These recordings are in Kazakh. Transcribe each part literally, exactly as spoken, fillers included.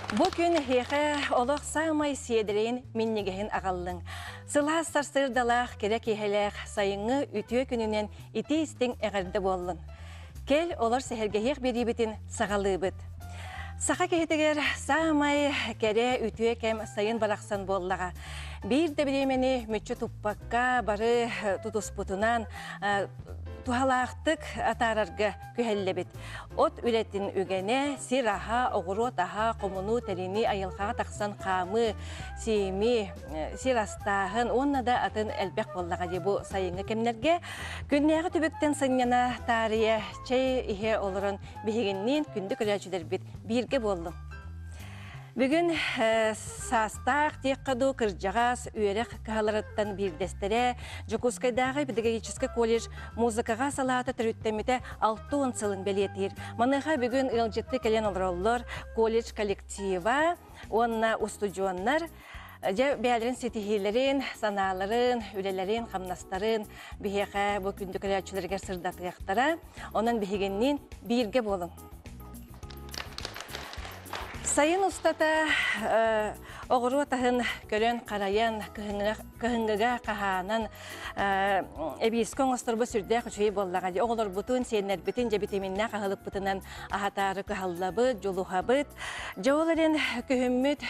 Bugün hehe olaq sağmay siyedireyin minnigehen ağallın. Sıla sarsırdalaq kerek ehelek sayını ütüye gününen iti istin eğerde bollun. Kel olar sehergehek beribitin sağalığı bit. Sağa kehetiger sağmay kere ütüye kem sayın baraqsan bollağa. Bir de bilemeni mütçü tuppakka barı tutusputunan tuhalaqtık atararga kühellebit. Ot ületin ügene siraha, oğuru taha, komunu terini ayılkağa taqsan qamı, simi, sirastahın, onna da atın elbek bollağa de bu sayınga kemlerge. Günneği tübükten sanyana tarihe çay ihe olurun bihiginnin kündük ölçüler bit. Birge bollum. Bugün sastaq teqqadu kırjağas üyerek kahalarıttan bir destere Jokuskaydağı Pedagogический колледж muzikaga salata türüttemite altı on sılın belirtir. Manaha bugün ılcıttı kelen olurlar kollej kollektiva, onna ustudyonlar, Beylerin setihilerin, sanaların, ülelerin, kamnasların, biheka bu kündük ölçülerge sırdatıqtara, onun bihigeninin birge bolun. Sayın ustata oğru tahın gören karayan kıhıngıga kahanan ebiskon osturbu sürdek uçuyu bollağa. Oğulur butun senler bitin cebitiminna kahılıp bitinan ahatarı kıhallabı, joluhabıt. Joğuların kühümmüt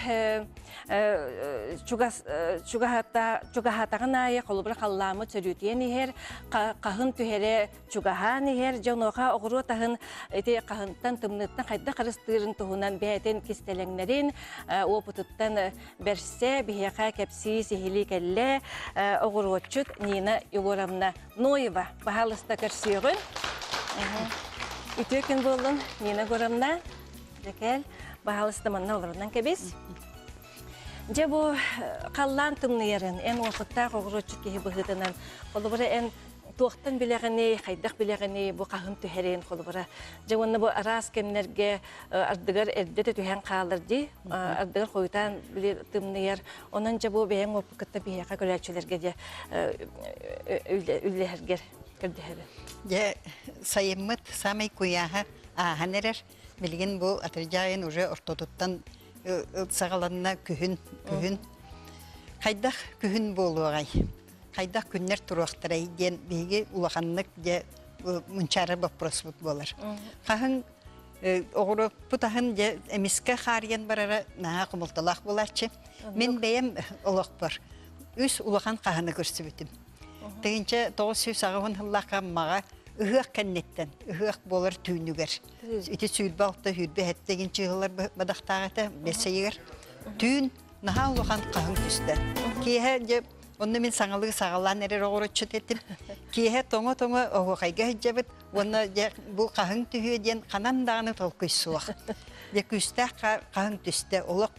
çugahatağın ayı kolubra kallamı çörütüyen iher, kahın tühere çugahan iher, jonoğa oğru tahın eti kahıntan tımnıttan kayda karıstırın tuhunan beyten kistelenlerin o pututtan berse biheka kepsi sihili kelle oğurotçut Nina Yugorovna Noyeva bahalısta karşıyığın. İtüyükün buldun Nina Yugorovna. Dekel bahalısta manna olurundan kebiz. Ce bu kallan tımnıyarın en vakıtta oğurotçut kehi bıhıdınan olubura en Tuğtan bileğini, kaydak bileğini bu kahın tüherin kolubara. Javanna bu aras kemlerge ardıgar erdete tühen kalırdı. Ardıgar koyutan bilir tımnıyar. Onunca bu beğen opukata bir yaka görevçilerge de ülleherger gördüğeri. Ya sayımmet samay kuyaha ahanerer. Bilgin bu atırcağın uca ortoduttan sağalanına kühün, kühün. Kaydak kühün bolu ağay. Kaydak günler turuqtıray den bege ulaqanlık de munçarı вопрос bolar. Qahın oğru putahın de emiske xariyan barara naha qumultalaq bolarçı. Men beyem olaq bar. Üs ulaqan qahını görsübütüm. Teginçe toğuz yüz ağın hıllaqa mağa ıhıq kennetten, ıhıq bolar tüynüger. Iti süylbalta hüdbe het teginçe hıllar badaqtağıta beseyiger. Tüyn naha ulaqan qahın küste. Kihe de Onu min sağlığı sağlan erer oğurutçut ettim. Kihe toңo toңo oğu qayga hicabıt. Onu bu kahın tühü diyen kanan dağını tolkuy suaq. De küste kahın tüste oluq.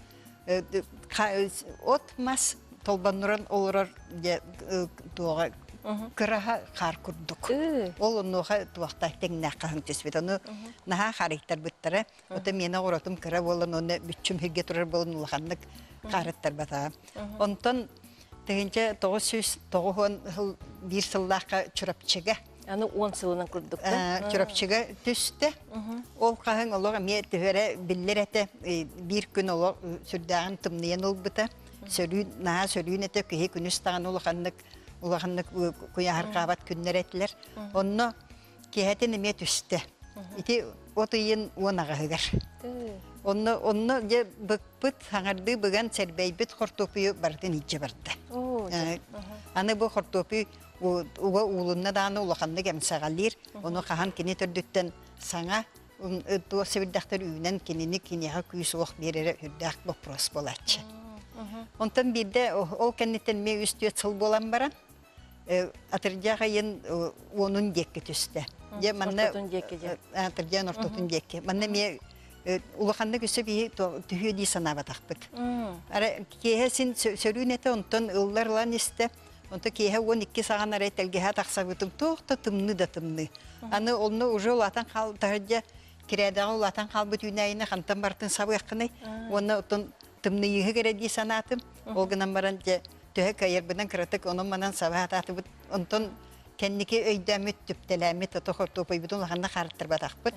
Otmas tolbanuran olurur de tuğa kıraha kar kurduk. Ol onuğa tuaqta teŋne kahın tüsbet. Onu naha xariktar bittara. Ota mena oğurutum kıra bolun onu bütçüm hüge turar bolun ulaqanlık qarıttar bata. Ondan Tegince toğuz yüz toğuğun bir sıllaqa çırapçıga. Yani on sılının kurduk da? Çırapçıga düştü. Ol kahın olarak me tühere biller ete bir gün olarak sürdağın tımlayan olbıta. Sörüğün, naha sörüğün ete kühe günüstağın olağanlık olağanlık kuyahar qabat günler ettiler. Onu kihetini me düştü. İti otuyun onağa hıgar. Onu onu je bıkpıt hangardı bıgan serbeybit hortopuyu bardın hiç bardı. Ana bu hortopuyu uga ulunna dağını ulaqandı gemsağalir. Onu kahan kini tördükten sana o sevirdaktar üyünen kinini kiniha kuyusu oq berere hürdaq bopros bolatçı. Ondan bir de o kenditten me üstüye çıl bolan baran atırcağa yen onun dekki tüste. Ortotun dekki. Atırcağın ortotun dekki. Manna me ulaqanda küsü bir tühü di sanava taqbıt. Ara kehesin sörünete ondan ıllarlan iste. Ondan kehe on iki sağan ara telgeha taqsabıtım toqta tımны da tımны. Anı onu ucu olatan qal tarja kiradağı olatan qalbıt ünayına qantan bartın sabı yaqınay. Onu ondan tımны yığı gere di sanatım. Olgınan baran tühe kayır bidan kıratık onun manan sabah atatı ondan кенники өйдөмүт түптелемит ото хортопой бутун ханна харттар батакпыт.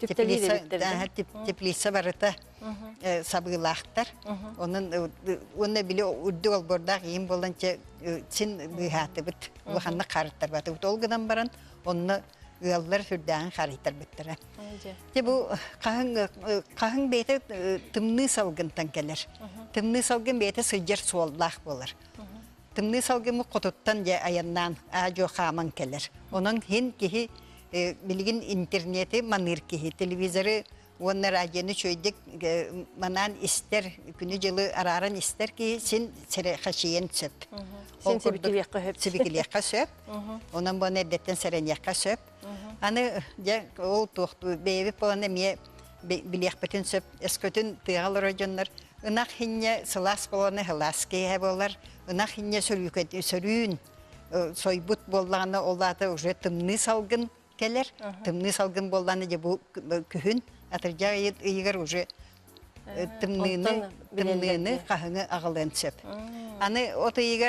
Теплиса барыта сабылахтар. Onun onu bile urdu ol bordak yim bolanca sin bihatı bit. Bu hanna harttar batı. Bu olgadan baran onu yollar sürdan harttar bittere. Te bu kahın kahın bete tımны salgıntan gelir. Tımны salgın bete sıcır soğullak bolar. Tımны salgımı kotuttan ya ayandan ajo xaman gelir. Onun hin ki bilgin interneti manir ki televizyonu onlar ajeni çöydük manan ister günü jılı araran ister ki sen sere haşiyen söp. Sen sebikiliyakka höp. Sebikiliyakka söp. Onun bu nedetten seren yakka söp. Anı ya o tohtu bevi pona miye biliyak bütün söp eskötün tığal rajonlar. Inak hinne sılas bolana hılas ki hebolar. Inak hinne sörüket sörün soybut bollana olata уже tımны salgın keler. Tımны salgın bollana bu kühün atırcağı iygar уже tımnını tımnını kahını ağılan söp. Anı oto iygar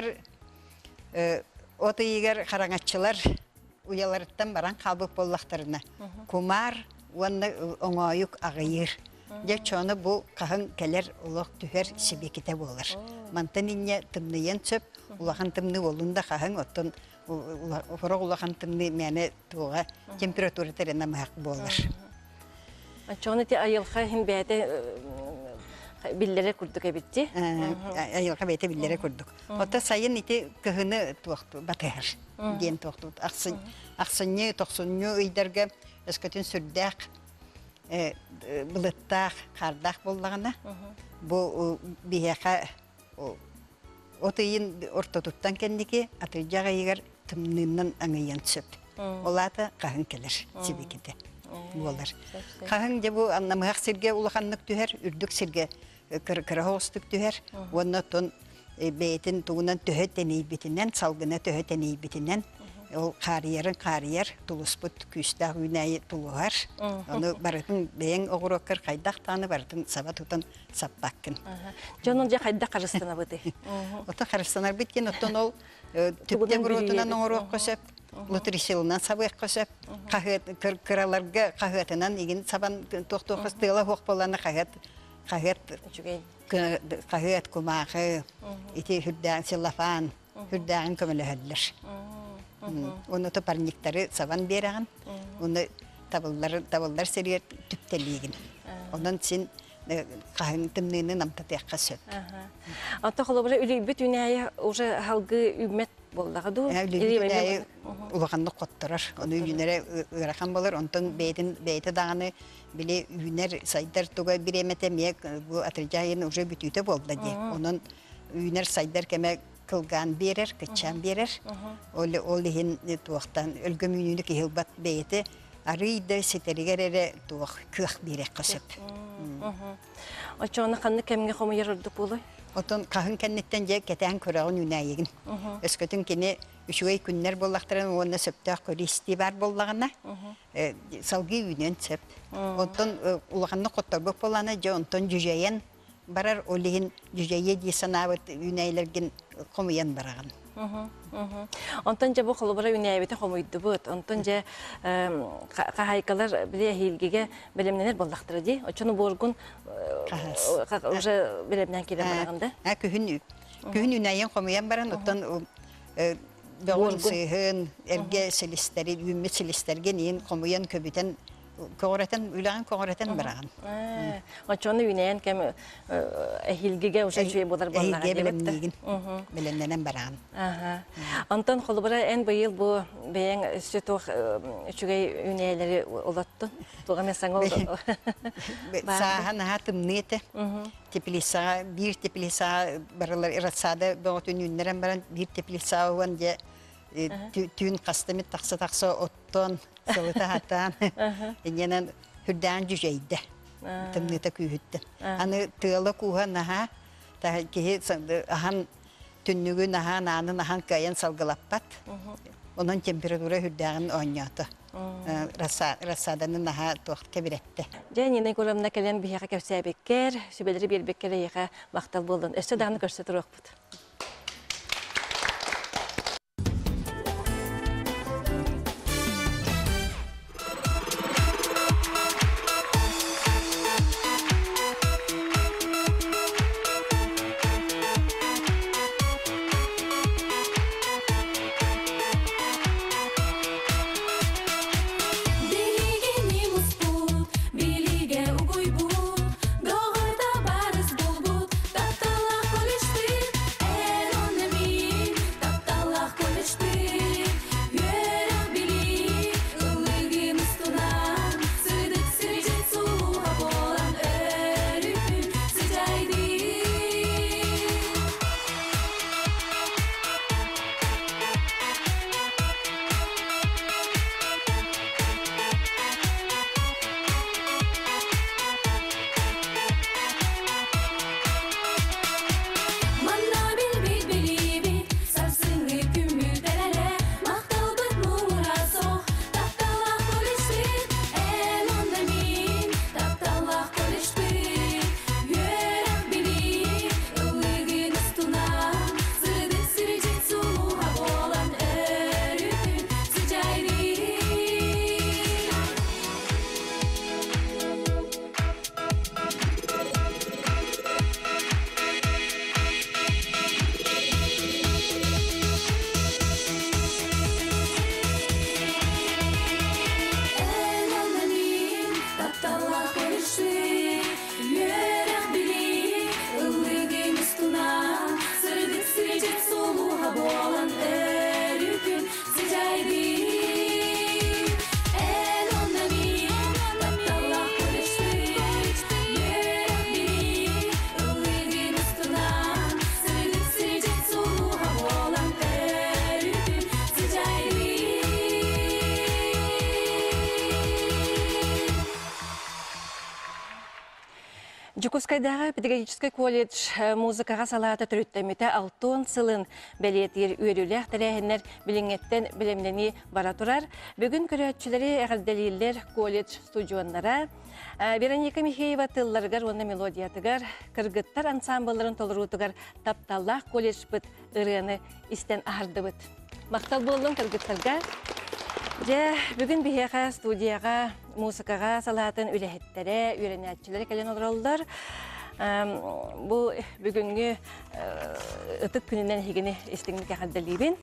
oto iygar karangatçılar uyalarıttan baran kabuk bollaklarına. Kumar onu oңoyuk ağıyır. Ya çoğunu bu kahın keler ulaq tüher sibikite bolar. Mantan inne tımnıyan söp ulaqan tımnı olunda kahın otun Foro ulaqan tımnı mene tuğa temperatürü terena mahaq bolar. Çoğunu te ayılqa hin beyte billere kurduk ebitti. Ayılqa beyte billere kurduk. Ota sayın iti kahını tuaqtu batır. Diyen tuaqtu. Aqsın aqsınñı toqsunñu ıydarga eskatın sürdaq bılıttaq qardaq bollağına. Bu biyaqa otayın orta tuttan kendiki atırcağa yigar tımnından anıyan söp. Olata kahın kelir sibikide. Bolar. Kahın de bu anlamıaq sirge ulaqanlık tüher, ürdük sirge kırahostuk tüher. Onu ton beytin tuğunan tüheteni bitinden, salgına tüheteni bitinden. O kariyerin kariyer, tulusput küstağ günayı tuluğar. Onu barıtın beyin oğurokar kaydaq tanı barıtın sabatutan sapbakkın. Canınca kaydaq karıstana bıdı. Ota karıstanar bitken oton ol tüpte burutunan oğurok kösep. Lutrisilundan sabık kösep. Kıralarga kahıtından igin saban tohtoğuz tığla hoq bolana kahıt. Kahıt. Kahıt kumağı. İti hürdağın sillafan. Hürdağın kömülü hüdler. Onu da parnikleri savan beragan. Onu tabullar tabullar seriye tüpteliğin. Onun için kahın tımnını namtatıyakka söp. Anta kolabora üli bütünaya уже halgı ümmet bollağı du. Üli bütünaya ulağanlı kotturar. Onu ünere ırakan bolar. Ondan beytin beyti dağını bile üner saydar tuğa bir emetemeye bu atırcağın уже bütüte bolda diye. Onun üner saydar keme kılgan berer, kıçan berer. Oli olihin tuğdan ölgümününü ki hilbat beyti arıydı siterigerere tuğ kıh berek kasıp. Açığını kanlı kemge komu yarırdık bulu? Oton kahın kennetten je keten kurağın ünayegin. Eskötün kine üçüy günler bollaktaran onu söptağ koristi var bollağına. Salgı ünen söp. Oton ulağanlı kottabık bollağına je onton cüceyen barar olihin cüceye diye sanavat ünaylergin komuyan barağın. Ondan bu kolubara ünayebete komuydu bu. Ondan je kahaykalar bile hilgige bilimlenir bollaktıra di. Açını borgun уже bilimden kire barağında. Ha kühün kühün ünayen komuyan baran ondan Beğen sihın erge silisteri ümmet silisterge neyin komuyan köbüten Koğratan, ülağın koğratan barağın. Açığını üneyen kem ehilgige uşa çüye bolar bollağı. Ehilgige bilemniyegin, bilemlenen barağın. Antan kolubara en bayıl bu beyen sütüq çügey üneyeleri olattı. Tuğa mesan oldu. Sahan ha tımniyete. Tepili sağa, bir tepili sağa baralar iratsada bağıtın ünleren baran bir tepili sağa olan diye tüyün kastamit taksa taksa otton salata hatan. Yenen hürdağın cüceydi. Tımniyete kühüttü. Anı tığla kuha naha ki ahan tünnügü naha nanı nahan kayan salgılappat. Onun temperatürü hürdağın oynadı. Rasadanın naha tuaq kebiretti. Jeni kolamna kelen bihaqa kevsebekker, sübeleri bir bekkere yaqa maqtal boldun. Öste dağını görsetir oqbut. Жукускайдағы педагогический колледж музыкаға салаты түріттеметі алтын сылын бәлетер үйрілер тәрәхінер біліңеттен білімлені бара тұрар. Бүгін көрәтшілері әғілдәлейлер колледж студионлара Вероника Михеева тылларғар, оны мелодиятығар, кыргыттар ансамбларын толырутығар тапталлақ колледж бұд ұрғаны істен ағырды бұд. Мақтал болдың кыргыттарға. Бүгін бейеға студияға, музыкаға салатын үләхеттері, үйренәтшілері кәлен олар. Бұл бүгінгі ұтық күнінен хегені істіңді кәқаддалейбен.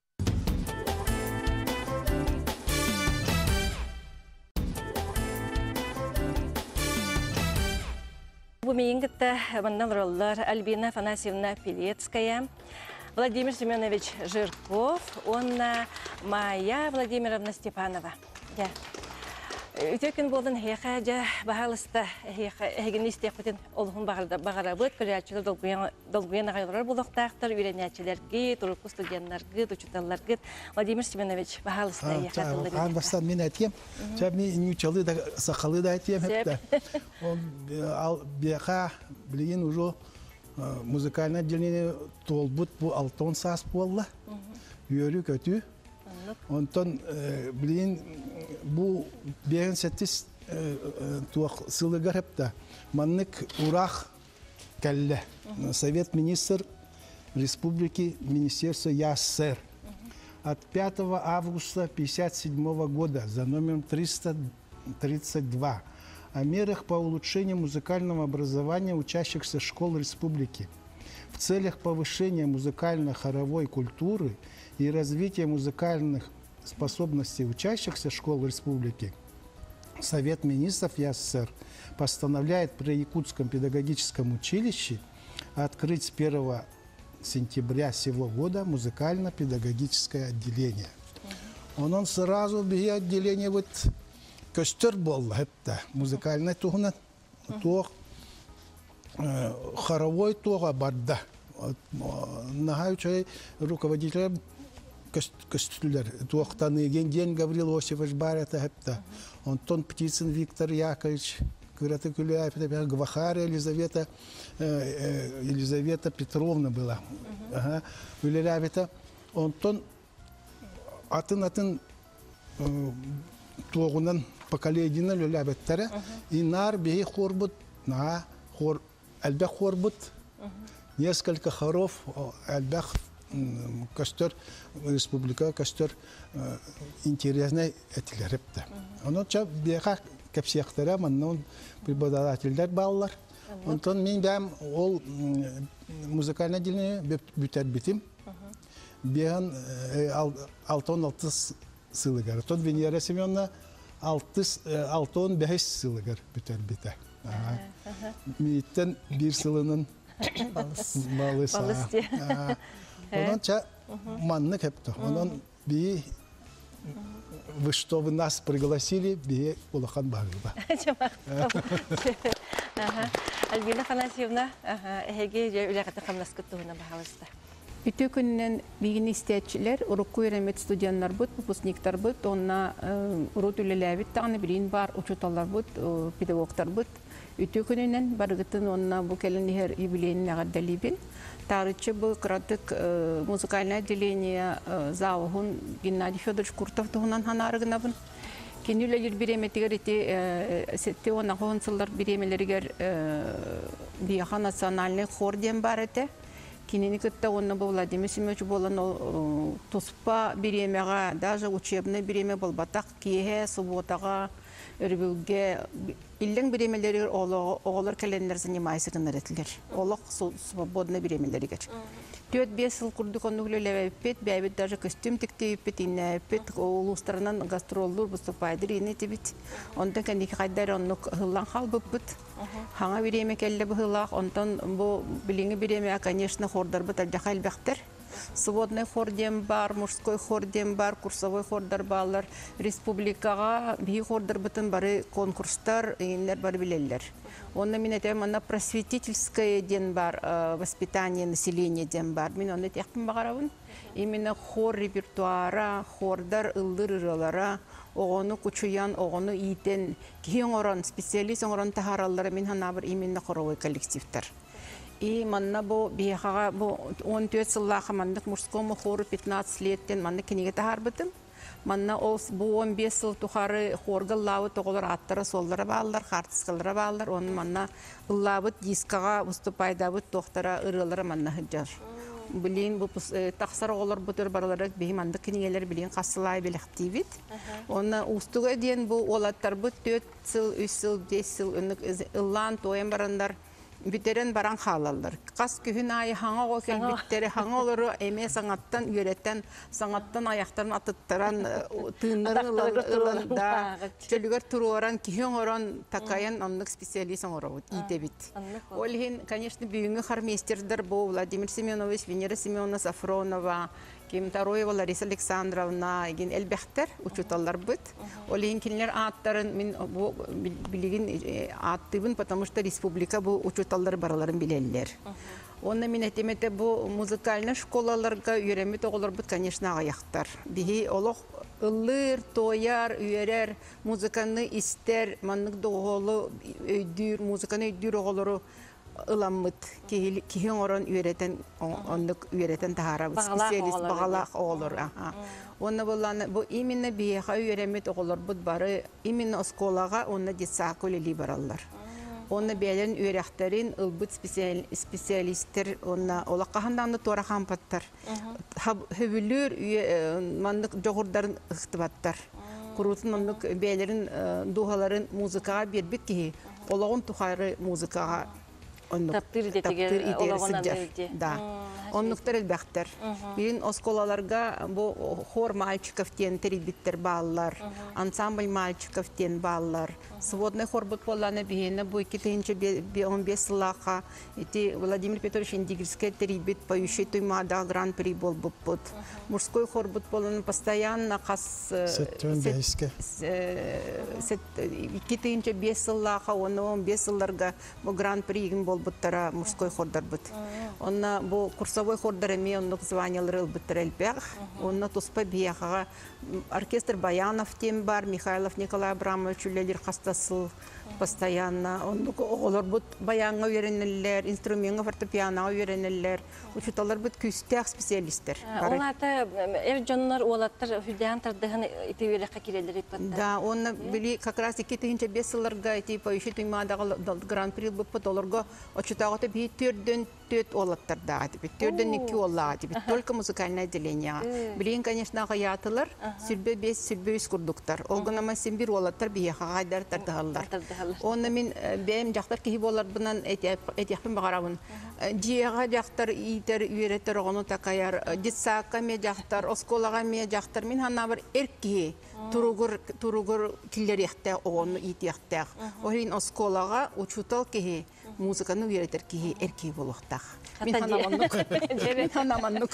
Бұл мейін күтті мұндан олар Альбина Афанасьевна Пелецкая, Владимир Семенович Жирков, он Майя Владимировна Степанова. Үтөкін болдың хеқа жа бағалысты хегін істеқпетін олғын бағара бұд, көрәтшілер долгуен ағайлар болуқтақтыр, үйренәтшілерге, тұрыққы студентлерге, учиталларге. Владимир Семенович бағалысты хеқа тылды бейді. Ан бастан мен әтем, мен нючалы да сақалы да әтем әпті. Беқа білген ұжо музыкальное отделение толбут bu алтон сас болла. Үйөрі көтü. Онтон білген bu беген сәттіс туақ сылығар әпті. Маннык урах кәлі. Совет министр Республики Министерства ЯССР. От пятого августа пятьдесят седьмого года за номером триста тридцать два о мерах по улучшению музыкального образования учащихся школ республики в целях повышения музыкально-хоровой культуры и развития музыкальных способностей учащихся школ республики Совет министров ЯССР постановляет при Якутском педагогическом училище открыть с первого сентября сего года музыкально-педагогическое отделение. Он, он сразу бегает отделение вот көстер болды хепті музыкальный туғынан тоқ хоровой тоға барды. Наға үшай руководителер көстілер. Тоқтан еген ден Гаврил Осипович бар әті хепті. Онтон Птицын Виктор Яковлевич, Кыраты Күляев, Гвахария Елизавета, Елизавета Петровна была. Үлеләбеті. Онтон атын-атын тоғынан поколедина лөләбеттері, инар бейі хорбут, әлбәк хорбут, несколько хоров, әлбәк көстер, республика көстер интересный әтілер әпті. Оның ча бейіға кәпсияқтары, маннан преподавательдер балылар. Онтон мен бәм ол музыкальный отделение бүтер бітім. Бейін алтон алтыс сылыгар. Тон Венера Семеновна алтон бәйс сылыгар бүтер біті. Мейттен бір сылының балысы. Онан ча манны кәпті. Онан бей вы что вы нас пригласили, бей улахан бағылба. Альбина Афанасьевна, әйге үләғаты қамнас күттіғына бағалысты. Үтө күннен бигин истәтчиләр, урукку өйрәнмәт студентлар бут, выпускниктар бут, онна урут үлеләбит тагны билин бар, учуталлар бут, педагогтар бут. Үтө күннән баргытын онна бу келен һәр юбилейны гаддалибин. Тарычы бу кратык музыкальное отделение Заухун Геннадий Федорович Куртов тугунан ханарыгына бун. Кенүләр биреметигәр ите сетте онна гонсыллар биремеләргә бияха национальный хор дем бар ите. Кинени кытта онна Владимир Семенович болан туспа биремега, даже учебный биреме болбатак кие субботага өрбүгге иллен биремелери оголор календар занимайся гынырытлар. Олок свободный биремелери геч. Төт бес жыл курдук онуглелебет, бәйбит даже костюм тиктейбит, иннәбит, улустарынан гастроллар выступайдыр ине тибит. Онда кәнеки кайдар оннук хыллан халбыпбыт. Хаңа биреме келле бу хыллак, онтан бу билиңи биреме, конечно, хордар бит алжахал бактар. Свободный хор дем бар, мужской хор дем бар, курсовой хордар балар, республикага би хордар битен бары конкурстар, иннер бар билеллер. Он мен этем на просветительское ден бар, воспитание населения ден бар. Мен он этем багарабын. Именно хор репертуара, хордар ылдыр ыралара, оғону кучуян, оғону ийтен, киен орон, специалист орон тахараллары мен ханабыр именно хоровой коллективтер. И манна бу бияхага бу он төрт сыллаха мандык мужскому хору пятнадцать леттен манна кенеге тахарбытым. Манна ол бу он беш сыл тухары хорга лавы тоголар аттары солдара баалар, хартыскалара баалар, оны манна лавыт дискага выступайдабыт тохтара ырылары манна хыджар. Билин бу тахсар оголор бутыр баралар бихи мандык кенегелер билин кассылай белективит. Оны устуга диен бу олаттар бу төрт сыл, үч сыл, беш сыл ыллан тоен барандар Битерен баран халалар. Кас күһүн айы хаңа окел биттери хаңа олору эме саңаттан үйреттен саңаттан аяктарын атыттаран тыыннарын ылында чөлүгөр туруоран киһин орон такаян оннук специалист оңоробут итебит. Олхин, конечно, бүйүнгү хармейстердер бу Владимир Семенович, Венера Семеновна Сафронова, Ким Тароева Лариса Александровна, ген элбехтер учуталлар быт. Олхин кинлер аттарын мен билигин аттыбын, потому что республика бу учуталлар бараларын билеллер. Онна мен этемете бу музыкальный школаларга үйренмет оголор быт, конечно, аяктар. Бихи олох ыллыр, тояр, үйерер, музыканы истер, маннык доголу өйдүр, музыканы өйдүр оголору ыламмыт, киһин орон үйрәтен, онлык үйрәтен тахарабыз, специалист бағалақ оғылыр. Онна боланы, бұл именно бияға үйрәмет оғылыр бұд бары, именно осколаға онна детсақ өлелі баралар. Онна бәлерін үйрәқтерін ылбыт специалисттер, онна олаққағанданды туарақан паттар. Хөвілер мандық жоғырдарын ұқтыбаттар. Құрутын онлық бәлерін дұғаларын музыкаға бербет кейі, олағын тұқайры музыкаға Таптыр детеге олаган алды. Да. Оннуктар элбәхтер. Бирин осколаларга бу хор мальчиков тен терибиттер баллар, ансамбль мальчиков тен баллар. Сводный хор бут боланы бигене бу икинчи он беш сылака. Эти Владимир Петрович Индигирский терибит поющий туймада гран-при бол бут. Мужской хор бут боланы постоянно кас икинчи беш сылака, он беш сылларга бу гран-при бол буттара мужской хордар бут. Онна бу курсовой хордар эми оннук званиялары буттар элбег. Онна туспа бияга оркестр Баянов тем бар, Михайлов Николай Абрамович үлелер кастасыл постоянно. Оннук оголор бут баянга үйренелер, инструментга фортепиано үйренелер. Учуталар бут күстәк специалисттер. Олата эр жоннор олаттар хүдән тардыгын итебереккә кирелер иппатта. Да, онна били как раз икинчи беш сылларга эти поющий туймадагы гран-при буппут олорго очутагыта би төрдөн төт олаттар да дип. Төрдөн эки олла дип. Только музыкальное отделение. Билин, конечно, гаятылар, сүрбе беш сүрбе үч курдуктар. Олгонама сен бир олаттар бие гайдар тардыгаллар. Онна мен бем жактар ки болар бунан этяпын багарабын. Жига жактар итер үйрөтөр огону такаяр, дитсакка ме жактар, осколага ме жактар мен хана бир эрки туругур туругур киллер якта огону ит якта. Ойын осколага учутал ки музыканы үйрөтөр ки эрки болохтак. Мен хана мандык. Мен хана мандык.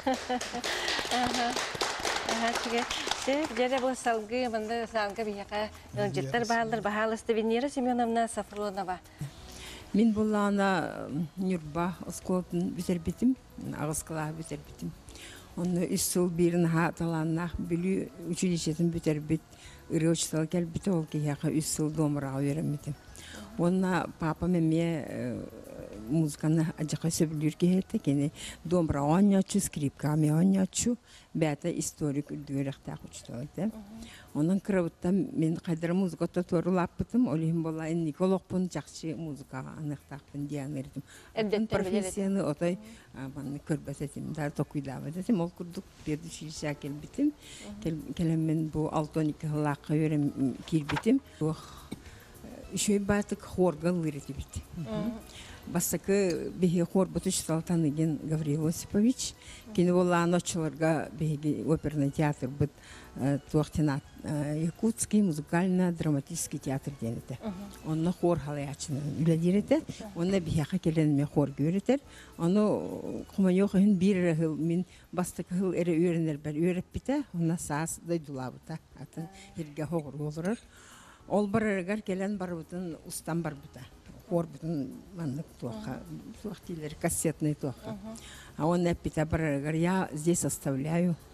Жере бу салгы мында салгы бияка жеттер баалар баалысты Венера Семеновна Сафронова. Мен булана Нюрба осколтун битербитим, агыскала битербитим. Оны үсүл бирин хаталаннах билүү училищесин битербит, ырыочтал келбит ол кияка үсүл домурага үйрөнмүтүм. Онна папа меме музыканы ажака сөбүлүр кехете кени домбра оңячу, скрипка ме оңячу, бәті историк үлдігеректі ақучталды. Онан кырабыттан мен қайдар музыката торулап бітім, олейін болайын Николокпын жақшы музыкаға анықтақпын дейін ердім. Атын профессияны отай көрбәсетім, дар токуйдабы десем, ол күрдік берді шиліша келбітім. Келемен бұл алтоника лаққа өрем келбітім. Үшөй батық хорға лыреті біті. Басакы беги хор бутыштал таныген Гавриил Осипович. Кини болла ночыларга беги оперный театр бут туахтинат Якутский музыкально-драматический театр денете. Онна хор халаячын үледирете. Онна бияха келенме хор göretер. Оны куманьохын бир хыл мен бастык хыл эре үйренер бер үйреп бите. Онна саас дойдулабыта. Атын ирге хор болурар. Ол барыргар келен барбытын устан барбыта. Хор бүтін маннык туаха, туахтилер, кассетный туаха. А он напита барагар, я здесь оставляю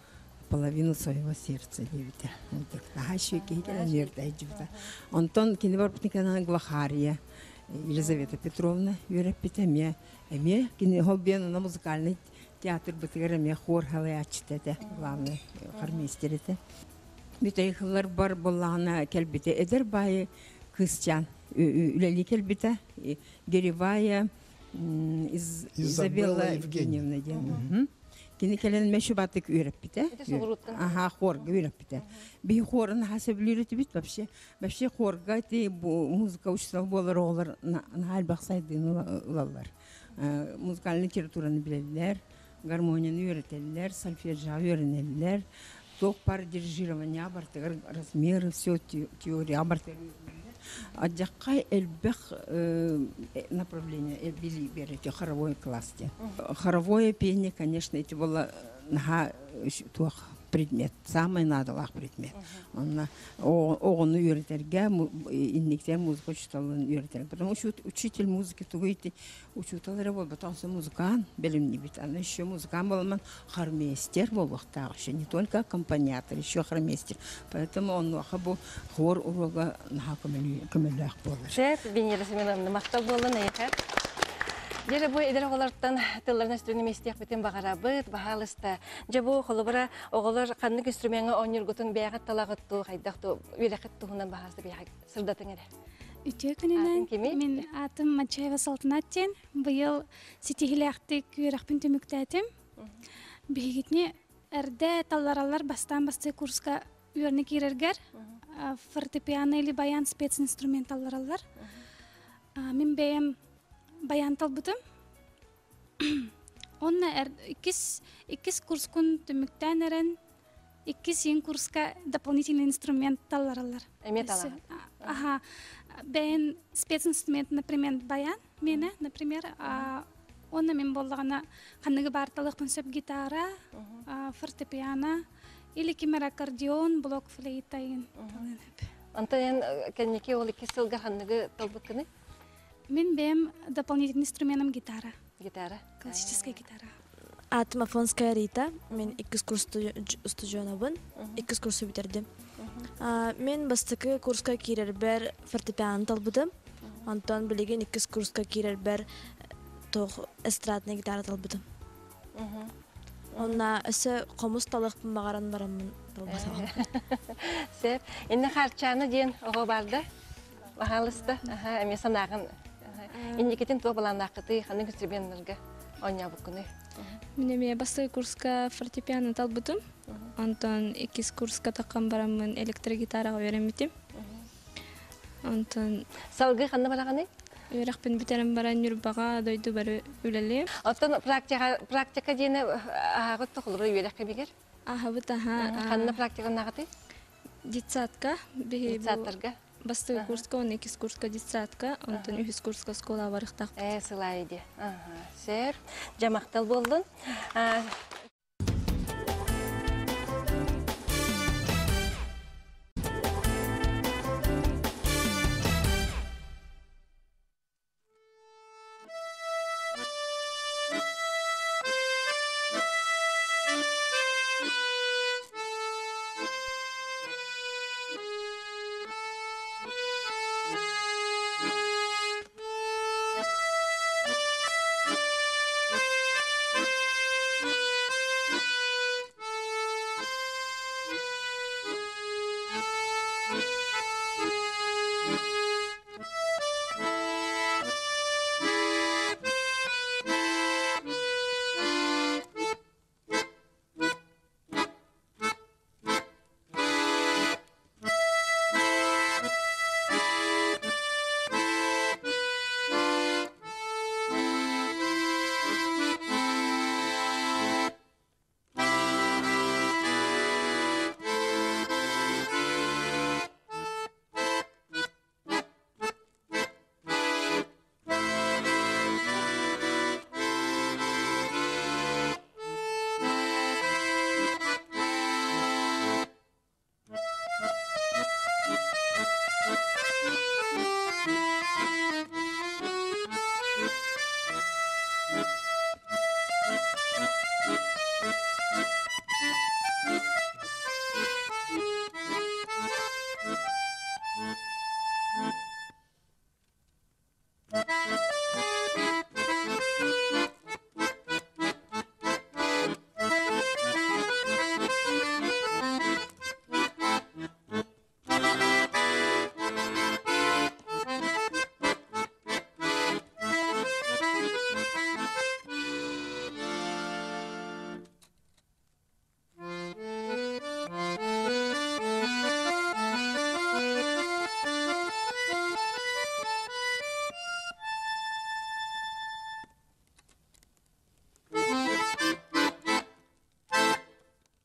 половину своего сердца дебите. Ага, щеки нердай джута. Антон кинебарпникана Глахария. Елизавета Петровна, Юрия Питаме. Эме кини хоббен на музыкальный театр бытыгереме хор халаячтете главный хормейстерите. Бүтейхлар бар боллана келбите эдер бай Кыстян. Үлели келбите Геревая Изабелла Евгеньевна. Кини келен мешубатык үйрәп бите. Ага, хорга үйрәп бите. Би хорын хасаблырыт бит вообще. Вообще хорга ти бу музыка учсал болар олар на албаксайдын улалар. Музыкальный литератураны билелер, гармонияны үйрәтелләр, сольфеджа үйрәнелләр. Ток пар дирижирование бартыгар размеры, все теория бартыгар. Аджакай эльбех направление эльбили берете хоровой классе. Хоровое пение, конечно, это было на предмет, самый надолах предмет. Он он үйрәтергә, иннектер музыка учиталын үйрәтергә. Потому что учитель музыки тугыйты учиталары бол, потому что музыкан белемни бит. Аны еще музыкан болман хормейстер болуктагы, не только аккомпаниатор, еще хормейстер. Поэтому он хабу хор урога на камеллах болар. Шеф, Венера Семеновна, мактап болын эйхе. Дере бу эдер олардан тылларына студент местек битен багарабыт, бахалыста. Жабу холобара оголар каннык инструменты онюргутун бягат талагытту, хайдакту, үйрәкеттугунан бахасы бягат сырдатын эре. Үтөкүнүнөн мен атым Мачаева Салтанаттен. Быйыл сетихилактык үйрәкпин төмүктәтим. Бигитне эрде талларалар бастан басты курска үйрәне кирергер. Фортепиано или баян специнструмент талларалар. Мен бәем баян талбытым. Онна икис икис курскун төмүктәнерен икис ин курска дополнительный инструмент талларалар. Металла. Ага. Бен специнструмент, например, баян мене, например, онна мен боллагана ханныгы барталык пунсеп гитара, фортепиано или кимер аккордеон, блок флейта ин. Антон кеннеки ол икис сылга ханныгы талбыкыны? Мен бем дополнительный инструментом гитара. Гитара. Классическая гитара. Атым Афонская Рита. Мен иккис курс студионабын. Иккис курсы битердим. Мен бастыкы курска кирербер фортепиано талбыдым. Антон билеген иккис курска кирербер тох эстрадный гитара талбыдым. Онна өсө комуз талыкпын багаран барамын талбыдым. Сеп, инне харчаны ден ого барды. Бахалыста, аха, эме санагын. Инникетин то баландакыты ханын инструменттерге оня букуны. Мен эме басты курска фортепиано талбыдым. Антон иккис курска таккан барамын электрогитарага үйрөнмүтүм. Антон салгы ханны бараганы? Үйрөкпүн битерем баран юрбага дойду бары үлеле. Антон практика практика дене агы тохулур үйрөккө бигер. Аха бут аха. Ханны практика нагаты? Дитсатка бихи Дитсатырга. Басты курска, он иккис курска дитсатка, Антон үхис курска скола барыктак. Э, сылайды. Ага, сер. Жамактал болдун.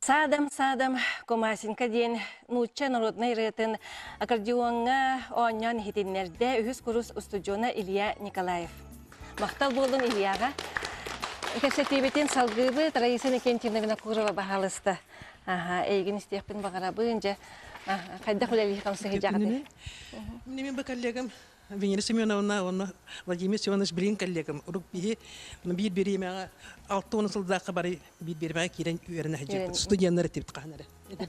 Садам, садам, комасинка ден нучча народный рытын аккордеонга онян хитиннерде үхіс курус устудиона Илья Николаев. Мақтал болын Ильяға. Кәсетебетен салгыбы Раиса Никентьевна Курова бағалысты. Эйген істеқпін бағара бұйынша қайда құлелі қамсығы жағды. Мен бір коллегам Венера Семеновна, он Владимир Семенович Брин коллегам. Урук бие, бир беремеға алты он сылдаққа бары бир беремеға керен үйеріне әжеп. Студиянлары тепті қағанары.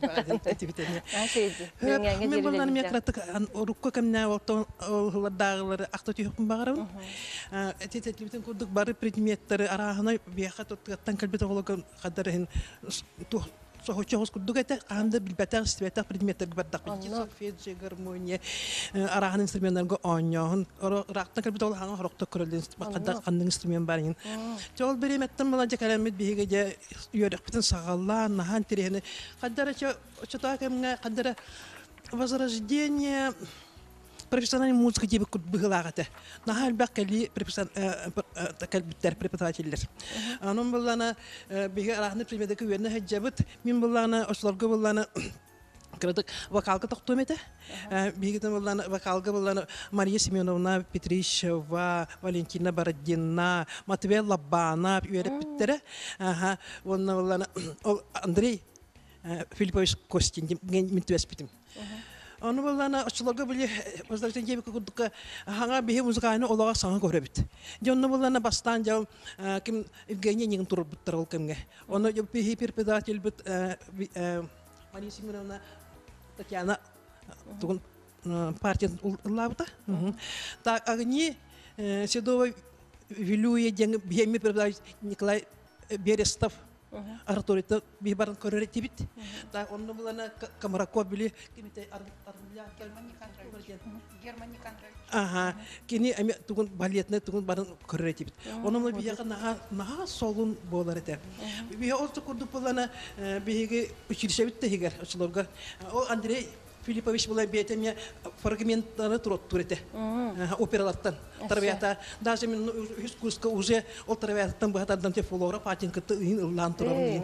Мен болғаны мен қыраттық урукқа кәміне олардағылары ақты түйіқпін бағарауын. Әтететлібітін көрдік бары предметтері арағына бияқа тоттығаттан кәлбет оғылығы қадарын Сохочогос кудугата канда билбатар света предметер бардак солфеджи гармония арахан инструментlarga оньон рактан калбитол ханга хорокто көрөлдүн бакада кандын инструмент барин жол береметтен баланча калемет биге же юрек битен сагалла нахан тирени кадара чота кемге кадара возрождение профессиональной музыки тебе кут быглагата. Нахал бакали профессионал преподаватель. Анон булана биге арахны примедеки верне хаджабыт. Мин булана осларга булана кредик вокалга токтомете. Биге булана вокалга булана Мария Семеновна Петрищева, Валентина Бородина, Матвей Лабана, Юрий Питера. Ага, он булана Андрей Филиппович Костин, мен туеспитим. Onu bulana açılarga bile bazılardan gibi kurduk hanga bihe muzikayını olarak sana görübüt. Jonnu bulana bastan jam kim Evgeniya ning tur bitral kimge. Onu bihe preparatil bit Maria Semyonovna Tatiana tugun partiyan labta. Так agni Седова Вилюя ден биhe mi preparatil Nikolay Berestov Артурита бибаран коррективит. Та онны булана камараков били кимите армия Германия Кондрай. Ага, кини ами тугун балетне тугун барын коррективит. Онны бияга нага нага солун болар эте. Бия олту курду булана биге училище битте хигер очлорга. О Андрей Филиппович была бетемя фрагменттары турат турете. Опералаттан. Тарбията даже мен искусство уже от тарбияттан бахатадан те флора патинкаты лан турабын.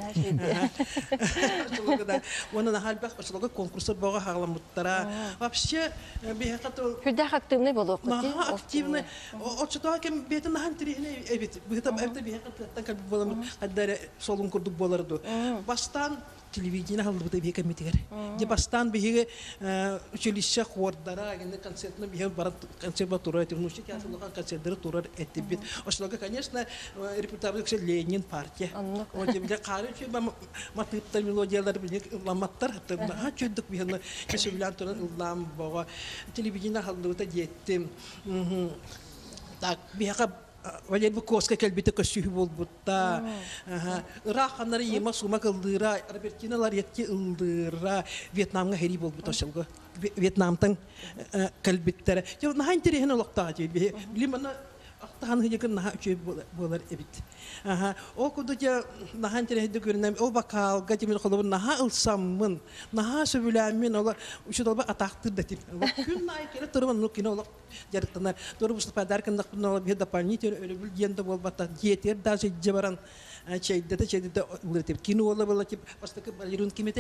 Оны на халбах очлога конкурсы бага хагаламыттара. Вообще бехату Хүдә активный булып китте. Активный. Очтоо кем бетен хантрине эбит. Бехата бетен бехаттан калбы боламы. Хаддар солун курдук боларду. Бастан телевидение халбыты беке метер. Де бастан беге училище хордара генде концертны беге барат консерватория тирнуши театрдагы концерттер турар эттибит. Ошлога, конечно, репутация Ленин партия. Вот беге кары чүй матыптар мелодиялар беге ламаттар ха чөйдүк беге кешевлан туран улам бага телевидение халбыты жеттим. Так беге Валерий Буковский кельбите көсүһү болбутта. Раханары ема сума кылдыра, Робертиналар етке ылдыра, Вьетнамга хери болбут ошолго. Вьетнамтың кельбиттери. Жо нахан терехин олоктаа жебе. Билимана актахан хыжыкын наха үчөй болар эбит. Аха, о кудуча нахан терехиде көрүнөм, о бакалга жемил колобун наха ылсаммын, наха сөбүләммин ола ушудалба атактыр да тип. Күн ай келе турман ну кино олок жарыктанар. Торбус подаркындык но бе дополнительно ölü bir yende bolbata yeter даже жебаран чейде де чейде улетип кино ола бола тип бастакы балерин кимете.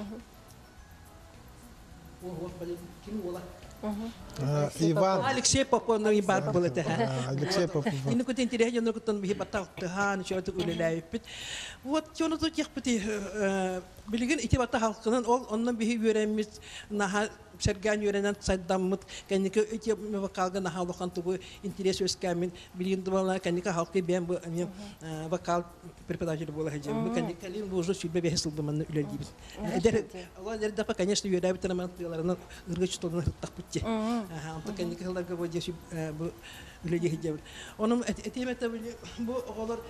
О, вот балерин кино ола. Иван Алексей Попов ну и бар был это. Алексей Попов. И ну куда интересно, ну куда мы батал тахан, что это улеляет. Вот что на то тех пути билигин ити батал халкынан ол оннан бихи веремис на Серган юренен сайдаммыт кенеке ити вокалга на халкан тугу интерес өскәмин билигин дубала кенеке халкы бем бу мен вокал преподаватель була хаҗа. Мы кенеке лин бу уже сүбе бехсил бу мен үлелдибез. Эдер алар дер дапа конечно юрәбит трамантларына ыргыч тонны тақпытчы. Аха, антон кенеке халарга бу деши бу үлеге хаҗа. Оның этемете бу оголар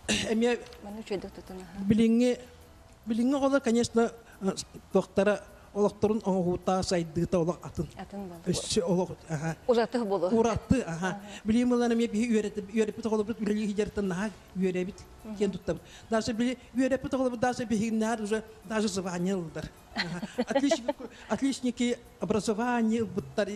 эме Мен үчөйдүк тутуна. билинге билинге оголар конечно доктора олохторун оңгуута сайдыта олох атын. Атын бол. Өссө олох, аха. Уратых болу. Уратты, аха. Билим уланы ме бии үйрөтүп, үйрөтүп толобут билги хижертен наха үйрөбүт. Кен туттап. Даже били үйрөтүп толобут даже бигиннар уже даже званилдар. Отличники образования буттари.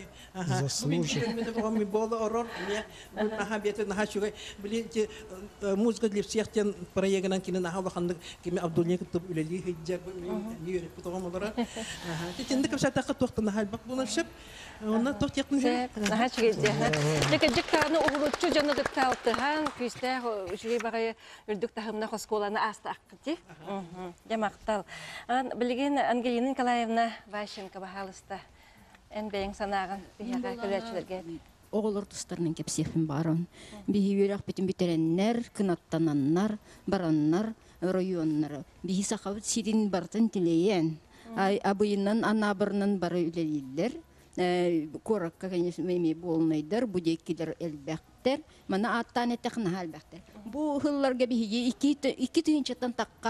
Заслужили. Было орор, мне наха бете наха шугай. Били те музыка для всех тен проектан кино наха лоханды кими Абдулник туп үлели хиджаб не үйрөтүп толомолар. Аха. Тенде капса такы токтун наха бак буна шеп. Онна тот якын же. Наха чиге. Леке жикканы угуручу жана дыкталты хан күстә жүгей багай үрдүк тахымна хосколаны аста аккыти. Жамактал. Ан билген Ангелина Николаевна Ващенко бахалыста. Эн бең санаган бияга көрәчләргә. Оғылыр тұстарының кепсефін барын. Бихи үйрек бітін бітереннер, кынаттананнар, бараннар, районнары. Бихи сақавыт сирин бартын тілейен. Абыйынан, анабырынан бары үлелілер. Коракка, конечно, меме болнайдар, будеккилер әлбәқтер. Мана аттан әттәқін әлбәқтер. Бұл ғылларға бихи iki түйінчеттен таққа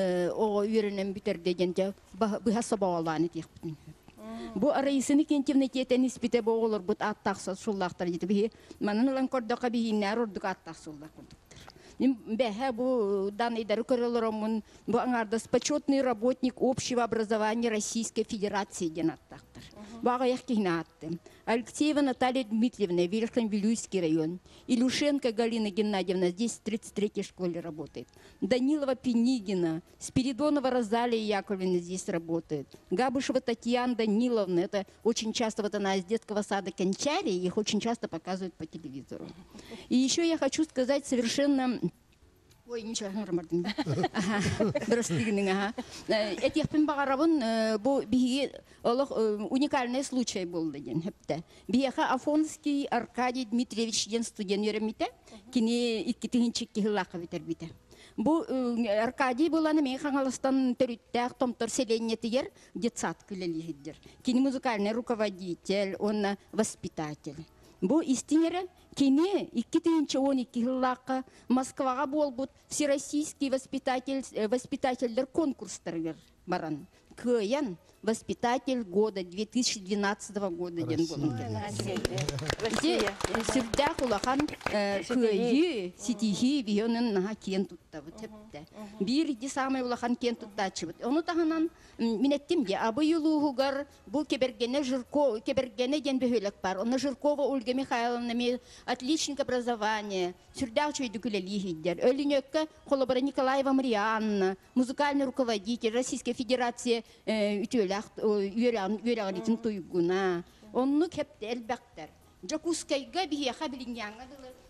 оғы үйренен бітер дегенде бұға сабағаланы тек бітін. Бу арайсыны кентемне кетен испите боолор бут аттакса суллактар жите би манын лан кордока би нер ордук аттак суллак кордуктар. Ним бехе бу данныйдар көрөлөрөмүн бу аңардас почетный работник общего образования Российской Федерации ден аттактар. Бага яхкина атты. Алексеева Наталья Дмитриевна, Верхневилюйский район. Илюшенко Галина Геннадьевна, здесь в тридцать третьей школе работает. Данилова Пенигина, Спиридонова Розалия Яковлевна здесь работает. Габышева Татьяна Даниловна, это очень часто, вот она из детского сада Кончария, их очень часто показывают по телевизору. И еще я хочу сказать совершенно... Ой, ничего, нормально. Здравствуйте, ага. Этих пимбагаравон, бо биги, уникальный случай был день. Биеха Афонский Аркадий Дмитриевич ден студент юремите, кини иккитинчик кихлака витербите. Бу Аркадий была на меня хангаластан территориях том торселение тигер детсад килелихидер. Кини музыкальный руководитель, он воспитатель. Бу истинере кини иккитинчи он икки хыллакка Москвага болбут всероссийский воспитатель воспитательдер конкурстар баран. Кыян воспитатель года две тысячи двенадцатого года ден болун. Сирдах улахан кыйы ситихи бионын наха кен туттабы тепте. Бир ди самый улахан кен туттачыбыт. Ону таханан минеттим де абы юлугугар бу кебергене жирко кебергене ден бөхөлөк бар. Оны Жиркова Ольга Михайловна ми отличник образования. Сирдах чөйдүкүлелихидер. Өлүнөккө Холобара Николаева Марианна, музыкальный руководитель Российской Федерации үйрәгәлитин туйгуна. Онны кепте әлбәктер. Джакускайга бияха билингәнгә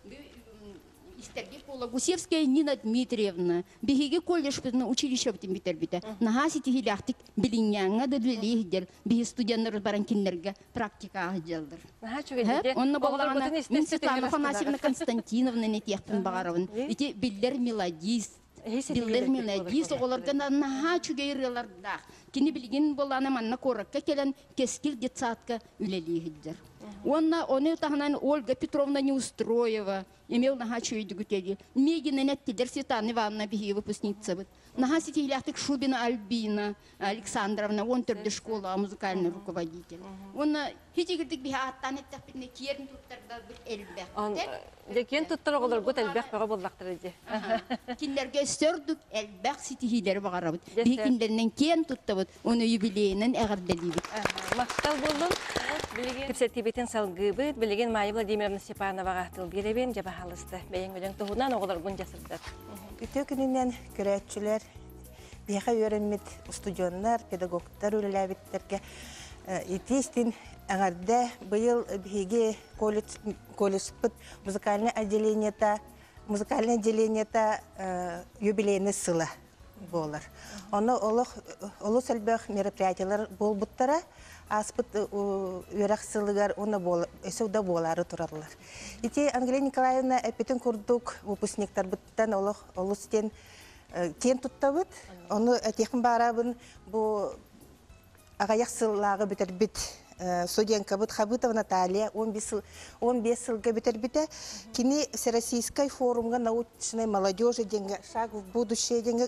истәргә пола Гусевская Нина Дмитриевна. Бихиге колледж битне училище битен битер бите. Нахаси тихиләхтик билингәнгә дәлилеhdер. Бихи студентлар баран кинләргә практика җылдыр. Онны болгана Светлана Афанасьевна Константиновна нетехпен багарывын. Ити биллер мелодист. Биллер мелодист олардан наха чугейреларда. Кини билген болана манна коракка келен кескил детсадка үлелиhdер. Онна оны тахнан Ольга Петровна Неустроева имел наха чуйдугутели. Мегина неттидер Светлана Ивановна бихи выпускница бит. Наха сетиляхтык Шубина Альбина Александровна, он төрдө школа музыкальный руководитель. Онна хитигирдик биха аттан еттаппитне киерин туттарда бит элбек. Лекен туттар олар бут элбек бага боллактыр иде. Кинлерге сөрдүк элбек ситихилер багарабыт. Бикиндернен кен туттабыт. Оны юбилейнен эгерделибит. Мактал болдум. Кепсетибетен салгыбыт, билеген Майя Владимировна Степановага тыл беребен жаба халысты. Бейин өлең туһунан оголар бун жасырдар. Үтө күнүнөн көрәтчүләр, бияха өйрәнмит студентлар, педагогтар үлеләбиттерге итистин агарда быйыл биге колледж колледжпыт музыкальное отделениета, музыкальное отделениета юбилейный сыла болар. Оны олох олус әлбәх мероприятиялар болбуттара аспыт үрәк сылыгар оны бол өсөдә болары турарлар. Ити Ангелина Николаевна эпитен курдук выпускниктар биттен олох олустен кен туттабыт. Оны техин барабын бу агаяк сыллагы битер бит студентка бит Хабытова Наталья он бес жылга битер бите. Кини Всероссийской форумга научной молодежи деньги шаг в будущее деньги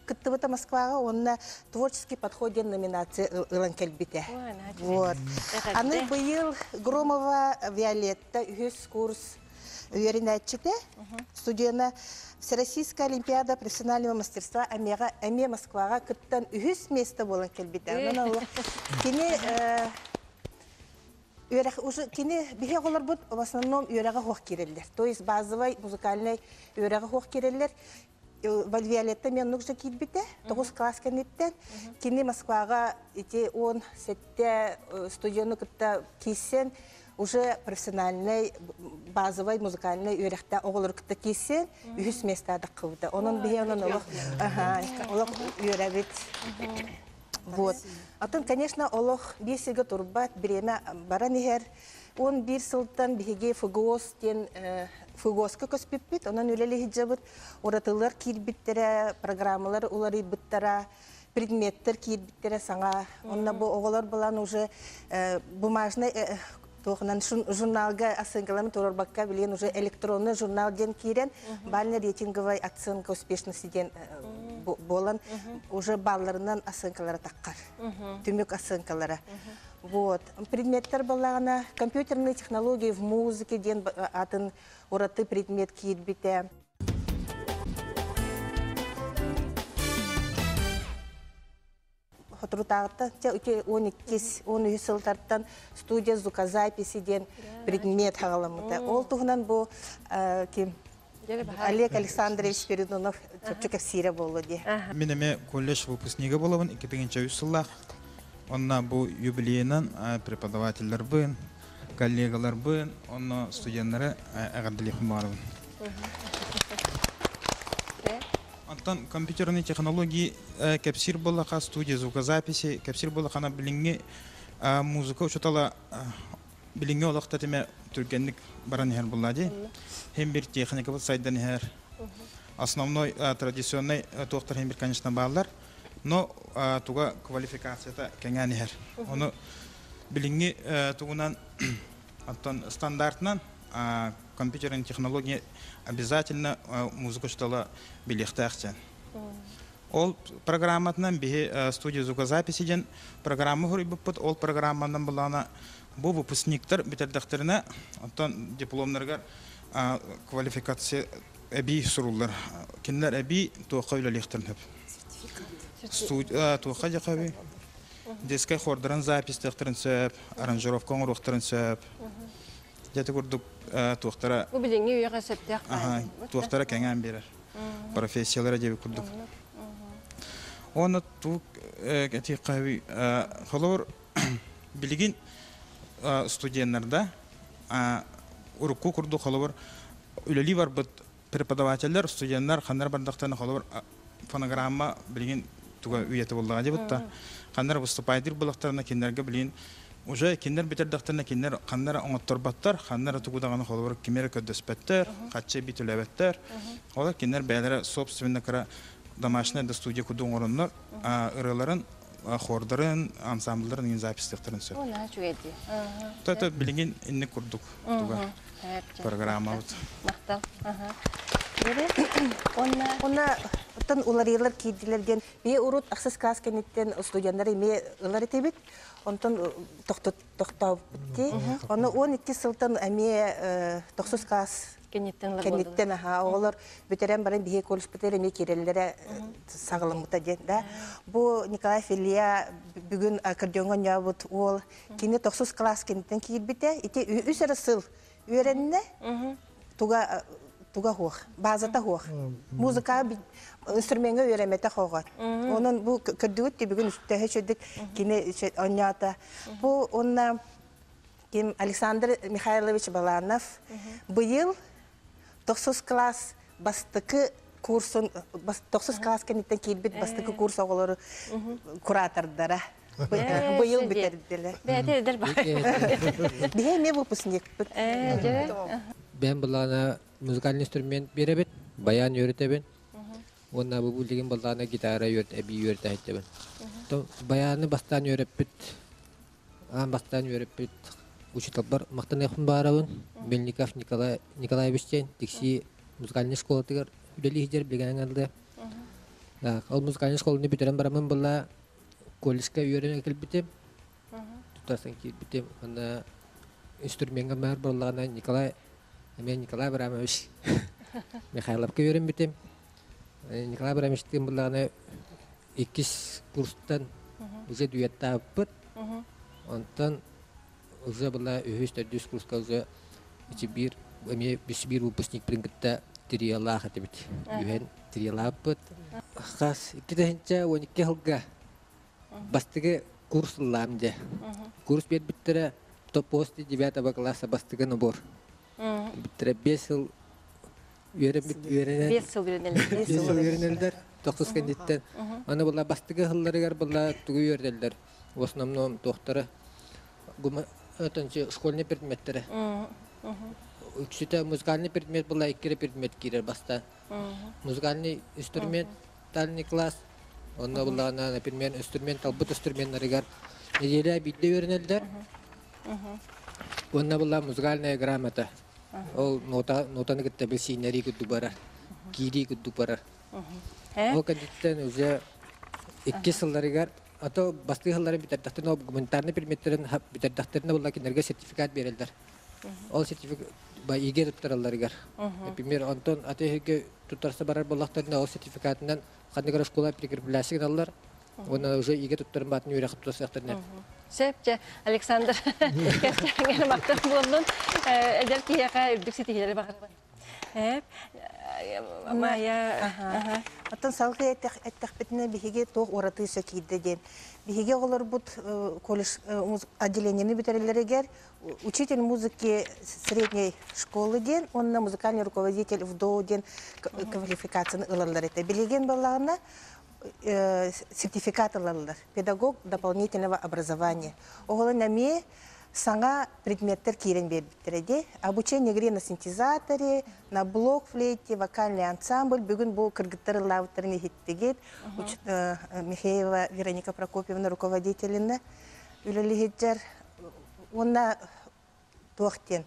кыттыбыта Москвага, онна творческий подходен номинация ылан келбите. Вот. Аны быйыл Громова Виолетта үс курс уверенатчите, студияна Всероссийская олимпиада профессионального мастерства Амега Аме Москвага кыттан үс место болан келбите. Кини Үйрәк уже кини бихе голар бут в основном үйрәгә хох кирелләр. То есть базовый музыкальный үйрәгә хох кирелләр. Виолетта мен нужно китбите, тогуз класс кенеттен кини Москвага ити он сетте студияны кытта кисен уже профессиональный базовый музыкальный үйрәктә оголар кытта кисен үс местада кылды. Onun бихе onun олох, ага, олох үйрәбит. Вот. Атын, конечно, олох бесига турбат бреме баранихер. Он бир сылтан биге фугос тен фугоска көспеппит, онан үлеле хиджабыт, оратылар кирбиттере, программалар улары биттара, предметтер кирбиттере саңа. Онна бу оголар балан уже бумажный тоғынан журналга оценкаларын турарбакка билген уже электронный журнал ден кирен, бальный рейтинговый оценка успешности ден болан уже балларынан оценкалары таққар. Түмек оценкалары. Вот. Предметтер балағына компьютерные технологии в музыке ден атын ораты предмет киетбите. Хотрутағыта он екі сылтарттан студия звукозаписи ден предмет хағаламыта. Ол тұғынан бұл кем Олег Александрович Спиридонов чөпчөкев сире болу де. Мен эме колледж выпускниги болабын эки миңинчи сыллах. Онна бу юбилейнан преподавательлер бын, коллегалар бын, онна студенттары агардылыхым барбын. Антон компьютерные технологии кепсир болаха студия звукозаписи, кепсир болахана билинги музыка учутала билинги олакта теме түргенлик баран хер буллади. Hem bir техника был сайдан хер. Основной традиционный доктор hem bir, конечно, баллар, но туга квалификацията кеңәни хер. Оны билинги тугунан антон стандартнан компьютерные технологии обязательно музыка учутала билихтахчан. Ол программатнан бихе студия звукозаписи ден программа хурибыппыт, ол программанан булана бу выпускниктер битердахтеріне антон дипломнаргар квалификация әби сұрулар. Кенлер әби туаққа үлі лехтерін хөп. Туаққа жақ әби. Дескай хордырын запис тәқтерін сөп, аранжировка оңырықтырын сөп. Жәті көрдік туақтара... Бұл біліңе үйеға сөптіяқ бәйін. Туақтара кәңән берер. Профессиялары жебі көрдік. Оны туық әтек қәби. Қалауыр білген студентлерді урукку курду холовар үлели бар бит преподавательлер студенттер ханнар бардактан холовар фонограмма билген туга үйети болдага дебитта ханнар выступайдыр булактарына киндерге билген уже киндер битердактарына киндер ханнар оңотторбаттар ханнар тугудаганы холовар кимер көдөспөттөр каччы битүлөбөттөр ола киндер бәләре собственно кара домашняя до студия кудун орыннар ырыларын хордарын ансамбльдарын запистектерин сөп. Она чуеди. Тото билген инне курдук туга программа вот. Мактал. Ага. Онна онна тон уларыйлар кийдилерден бе урут аксыз класс кенеттен студенттер эме ылар этебит. Онтон токтот токтап битти. Оны он эки сылтан эме токсуз класс кенеттен кенеттен аха олар бүтерен баран бие колледж бүтер эме киреллере сагылымыта да. Бу Николай Филия бүгүн аккордеонго нябыт ол кини токсуз класс кенеттен кийбите ити үсөрө сыл үйренне туга туга хох базата хох музыка инструментге үйренмете хогот. Онун бу көрдүгүт бүгүн үстө чөдүк кини онята. Бу онна Ким Александр Михайлович Баланов быйыл токсуз класс бастыкы курсын токсуз класс кенеттен кийбит бастыкы курс оголору куратордара быйыл битердилер. Бетердер бар. Бие ме выпускник. Ben bulana müzikal instrument berebet, bayan öğreteben. Ona bu bildiğin bulana gitara öğret, ebi öğreteben. To bayanı bastan öğretbet, an bastan öğretbet. Учитель мактан яхын барабын. Мельников Николай Николаевичтен тикси музыкальный школа тигер үлели хидер билген алды. Ол музыкальный школаны битерен барамын була колледжка үйренен келбитем. Тутасын келбитем. Ана инструментга мар боллагана Николай мен Николай Абрамович Михайловка үйренбитем. Николай Абрамович тем буллагана иккис курстан уже дуятта бут. Онтан уже була үһүстө дүс курска уже ичи бир эме бис бир выпускник прингитта триялах атыбит. Юен триялапыт. Хас икиденче он эки жылга бастыгы курс ламде. Курс бет биттере то после девятого класса бастыгы набор. Биттере бес жыл үйренен бес жыл үйренелдер. Тоқсыз кандидаттан. Аны була бастыгы жылларыгар була тугу үйренелдер. В основном доктора гума өтөнчө школьный предметтери. Үчүтө музыкальный предмет була икки предмет кирер баста. Музыкальный инструментальный класс. Онда була, например, инструментал бут инструменттарыгар неделя бидде үйренелдер. Онда була музыкальная грамота. Ол нота нотаны кытта билсинери күдү барар. Кири күдү барар. Ол кандидаттан уже икки жылдарыгар а то басты халларын битердахтырына гуманитарный предметтерин битердахтырына була кинерге сертификат берилдер. Ол сертификат ба иге туттараларыгар. Например, Антон атеге туттарса барар боллахтарына ол сертификатынан кандыгар школа прикреплясыгын аллар. Оны уже иге туттарын батын үйрек туттарсақтарына. Сепче, Александр, кәстәңгені мақтан болдың. Әдер кияға үрдік сетігелері бағырбын. Мая, аттан салғы әттәқ бітіне бігеге тоқ ораты сөкейді ден. Бігеге олар бұд колледж отделениені бітерелерігер, учитель музыки средней школы ден, онна музыкальный руководитель ВДО ден квалификацияны ыларлар еті. Білеген балағына сертификат ыларлар, педагог дополнительного образования. Оғылы нәме саңа предметтер кирен бербіттереде. Обучение игре на синтезаторе, на блокфлейте, вокальный ансамбль. Бүгін бұл кыргыттары лавыттарыны хиттегет. Михеева Вероника Прокопьевна руководителіні үлілі хиттер. Онна тоқтен.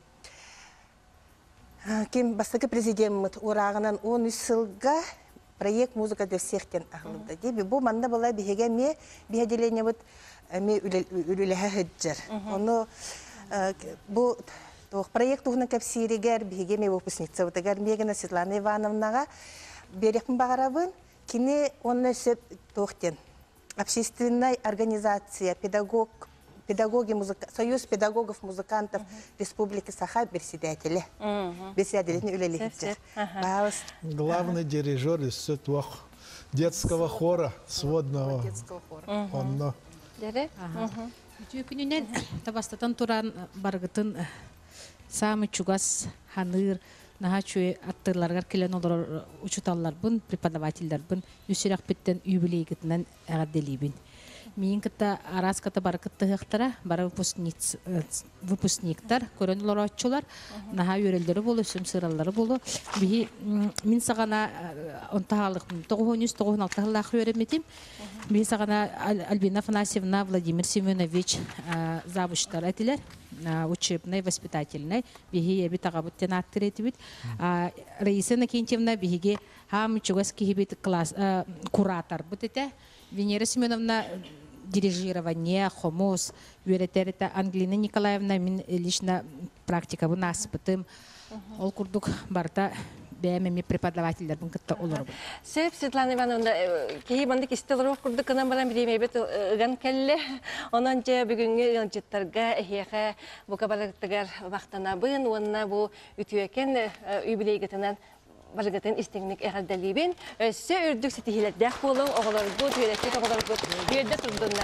Кем бастықы президент орағынан он үш жылға проект «Музыка для всех» тен ағылды. Бұл манда была бігеге ме бігеделене бұд ме үлілігі хыджар. Оны бұл проект ұғына кәпсирегер бігеге ме выпускница бұтығар мегіна Светлана Ивановнаға берекпін бағарабын. Кені оны сөп тоқтен. Общественная организация, педагог, педагоги, Союз педагогов, музыкантов Республики Саха председателя. Председателя үлілі хыджар. Главный дирижер из детского хора, сводного. Детского хора. Күнінен табастатан туран барғытын самы чугас, ханыр, наға чуе аттырларғар келен олар учуталлар бұн, преподавательдер бұн, үсірек біттен үйбілейгітінен әғаделейбін. Мен кітті араската бары кітті ғықтара, бары выпускниктар, көрен олар атчылар, наға өрелдері болу, сөм сыралары болу. Мен сағана онтағалық, тоғын үз, тоғын алтағылақ өреметім. Мен сағана Альбина Афанасьевна, Владимир Семенович завуштар әтілер, учебной, воспитательной. Беге ебі тағабыттен аттыр етібіт. Раиса Накентьевна беге хам чугас кихибит куратор бұт еті. Венера Семеновна дирижирование, хомос, юретерита Ангелина Николаевна, мен лично практика bu насыпытым. Ол курдук барта бәмеме преподавательдер бун кытта олар бу. Сеп Светлана Ивановна, кей бандык истелров курдук кынан баран биремебет ган келле. Онан же бүгүнгү жыттарга эхеха бу кабалыктыгар вактанабын, онна бу үтүекен үйбилейгетенен Баргатын истеңнік әғалдалибен, өсі үрдік сетихилердәк болу, оғылар бұд, үйреттек оғылар бұд, үйерді тұрдыңдар.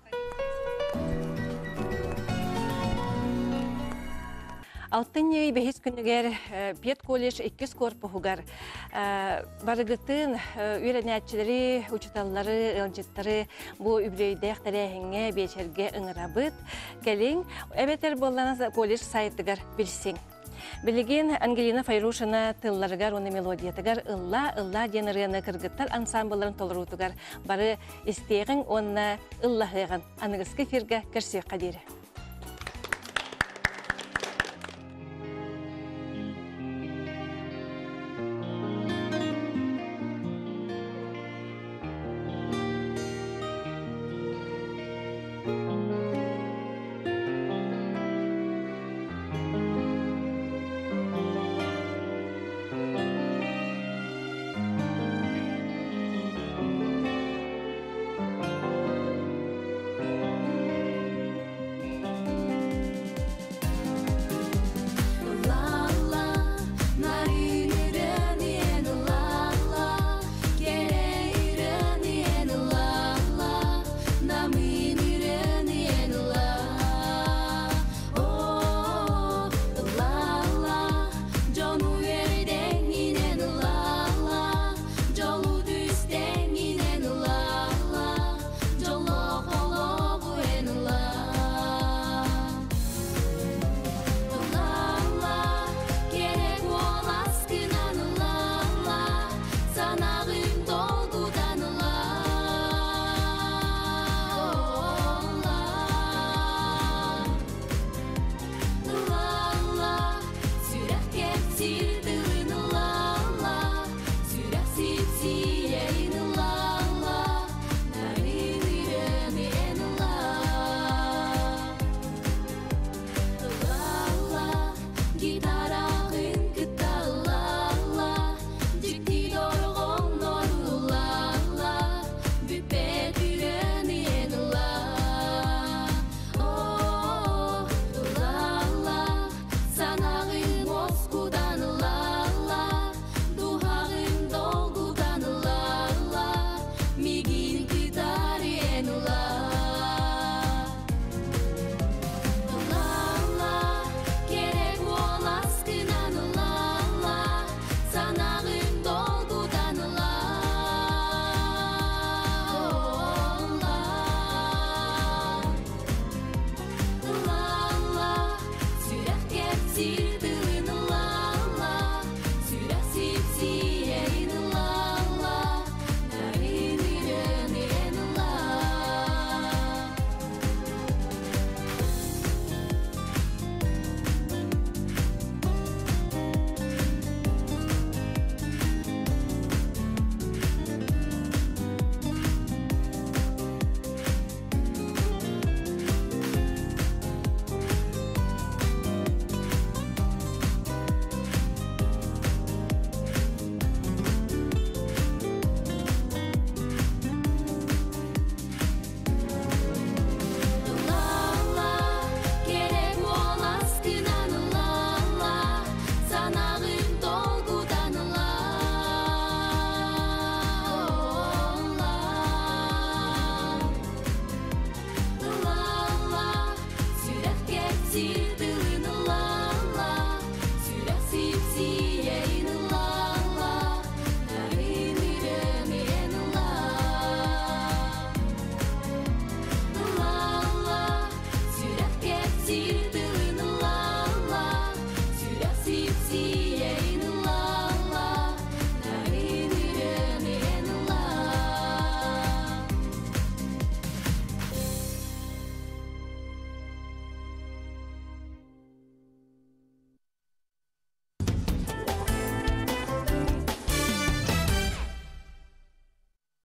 Алтын ей бәхес күнігер Пет колледж иккіз корпуғығар. Баргатын үйренәтчілері, учуталлары, ылжыттары бұл үбірейдәк тәрәхіңе бечерге ыңырабыд. Кәлің, әбетер болғаны колледж сайттығар білсің. Билеген Ангелина Файрушина тылларыгар, оны мелодиятыгар, ылла-ылла денерыны кыргыттар ансамбларын толырутугар. Бары истеғін, оны ыллахыған анығысқы фирге кірсек қадері.